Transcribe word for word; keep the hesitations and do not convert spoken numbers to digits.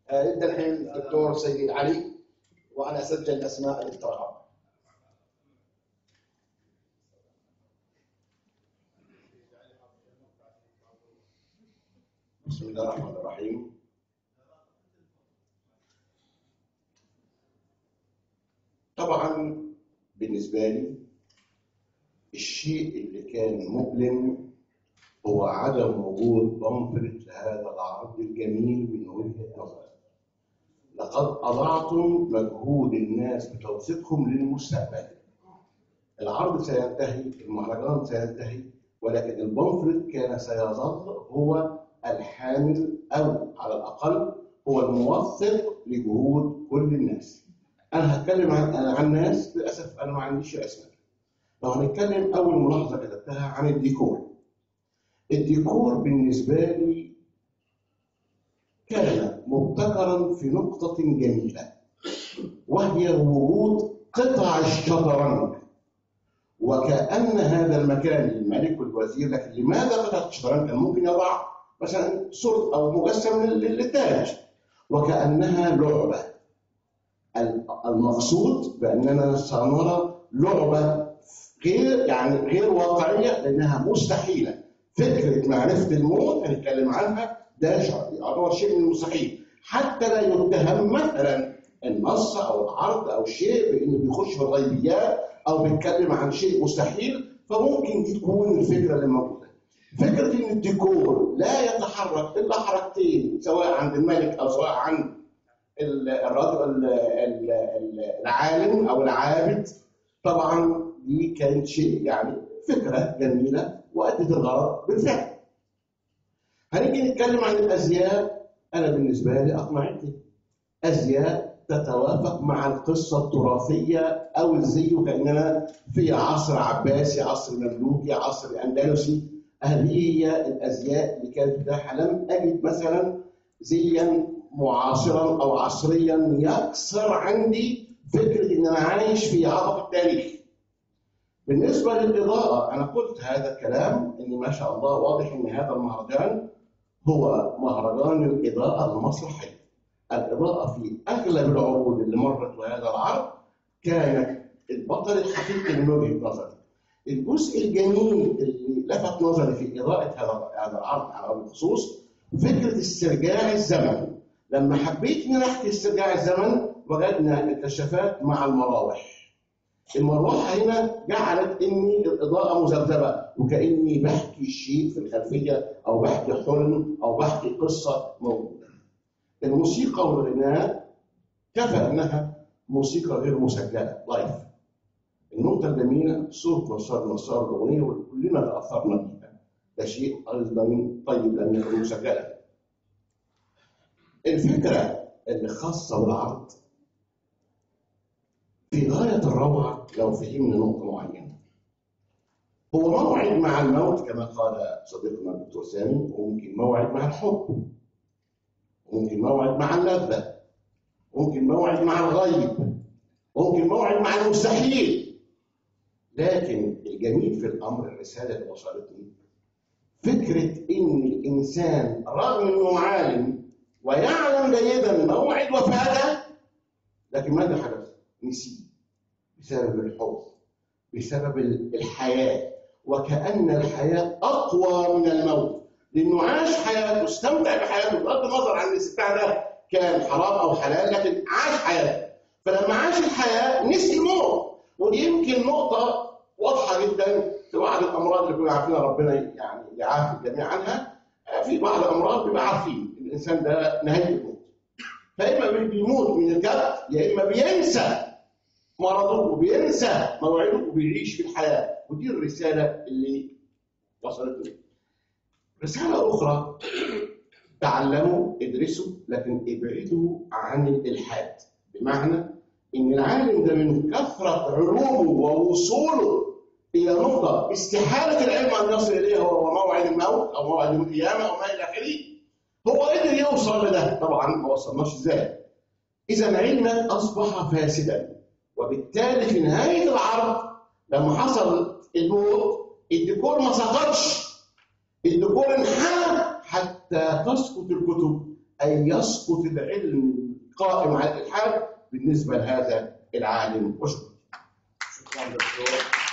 انت الحين الدكتور سيد علي، وانا اسجل اسماء الاقتراع. بسم الله الرحمن الرحيم. طبعا بالنسبه لي الشيء اللي كان مؤلم هو عدم وجود بامفلت لهذا العرض الجميل من وجهه نظري. لقد اضعتم مجهود الناس بتوثيقهم للمستقبل. العرض سينتهي، المهرجان سينتهي، ولكن البامفلت كان سيظل هو الحامل او على الاقل هو الموثق لجهود كل الناس. انا هتكلم عن عن ناس، للاسف انا ما عنديش اسماء. لو هنتكلم اول ملاحظه كتبتها عن الديكور. الديكور بالنسبه لي كان مبتكرا في نقطه جميله، وهي وجود قطع الشطرنج. وكأن هذا المكان للملك والوزير، لكن لماذا قطعة الشطرنج؟ كان ممكن يضع مثلا صورة أو مجسم للتاج، وكأنها لعبة. المقصود بأننا سنرى لعبة غير يعني غير واقعية، لأنها مستحيلة. فكرة معرفة الموت هنتكلم عنها، ده يعتبر شيء من المستحيل، حتى لا يتهم مثلا النص أو العرض أو شيء بأنه بيخش في الغيبيات أو بيتكلم عن شيء مستحيل، فممكن دي تكون الفكرة اللي موجودة. فكرة إن الديكور لا يتحرك إلا حركتين، سواء عند الملك أو سواء عند الرجل العالم أو العابد، طبعا دي كانت شيء يعني فكرة جميلة وأدت الغرض بالفعل. هنيجي نتكلم عن الأزياء. أنا بالنسبة لي أقنعتني أزياء تتوافق مع القصة التراثية أو الزي، وكأننا في عصر عباسي، عصر مملوكي، عصر أندلسي. هذه هي الأزياء اللي كانت متاحة. لم أجد مثلا زيا معاصرا أو عصريا يكسر عندي فكرة إن أنا عايش في عرب التاريخ. بالنسبة للإضاءة، أنا قلت هذا الكلام إن ما شاء الله واضح إن هذا المهرجان هو مهرجان الإضاءة المسرحية. الإضاءة في أغلب العروض اللي مرت بهذا العرض كانت البطل الحقيقي من وجهة نظري. الجزء الجميل اللي لفت نظري في إضاءة هذا العرض على وجه الخصوص فكرة استرجاع الزمن. لما حبيت إن أحكي استرجاع الزمن وجدنا الكشافات مع المراوح. المروحة هنا جعلت إني الإضاءة مذبذبة، وكأني بحكي شيء في الخلفية أو بحكي حلم أو بحكي قصة موجودة. الموسيقى والغناء كفى انها موسيقى غير مسجله لايف. النقطه الجميله صوت نصار نصار الاغنيه وكلنا تاثرنا بيها، ده شيء ايضا طيب لم يكن مسجلا. الفكره اللي خاصه بالعرض في غايه الروعه لو فهمنا نقطه معينه. هو موعد مع الموت كما قال صديقنا الدكتور سامي، وممكن موعد مع الحب، ممكن موعد مع اللذة، ممكن موعد مع الغيب، ممكن موعد مع المستحيل. لكن الجميل في الأمر الرسالة اللي وصلتني فكرة إن الإنسان رغم إنه عالم ويعلم جيدا موعد وفاته، لكن ماذا حدث؟ نسي بسبب الحب، بسبب الحياة، وكأن الحياة أقوى من الموت، لأنه عاش حياته، استمتع بحياته بغض النظر عن الاستمتاع ده كان حرام أو حلال، لكن عاش حياته. فلما عاش الحياة نسي الموت. ودي يمكن نقطة واضحة جدا في بعض الأمراض اللي كنا عارفينها، ربنا يعني يعافي الجميع عنها. في بعض الأمراض بيبقى عارفين الإنسان ده نهاية الموت، فإما بيموت من الجد يا إما بينسى مرضه وبينسى موعده وبيعيش في الحياة. ودي الرسالة اللي وصلتني. رسالة أخرى: تعلموا، ادرسوا، لكن ابعدوا عن الإلحاد. بمعنى إن العالم ده من كثرة علومه ووصوله إلى نقطة استحالة العلم أن يصل إليها وهو موعد الموت أو موعد القيامة أو ما إلى آخره، هو قدر يوصل لده. طبعا ما وصلناش إزاي. إذا علمك أصبح فاسدا، وبالتالي في نهاية العرض لما حصل الموت الديكور ما سقطش، الديكور انحنى حتى تسقط الكتب أن يسقط العلم القائم على الإلحاد بالنسبة لهذا العالم. وشكرا. شكرا دكتور.